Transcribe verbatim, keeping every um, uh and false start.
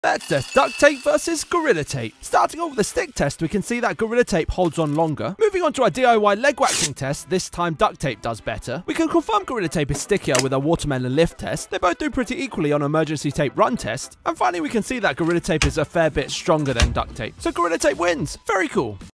Let's test duct tape versus Gorilla Tape. Starting off with the stick test, we can see that Gorilla Tape holds on longer. Moving on to our D I Y leg waxing test, this time duct tape does better. We can confirm Gorilla Tape is stickier with our watermelon lift test. They both do pretty equally on emergency tape run test. And finally we can see that Gorilla Tape is a fair bit stronger than duct tape. So Gorilla Tape wins. Very cool.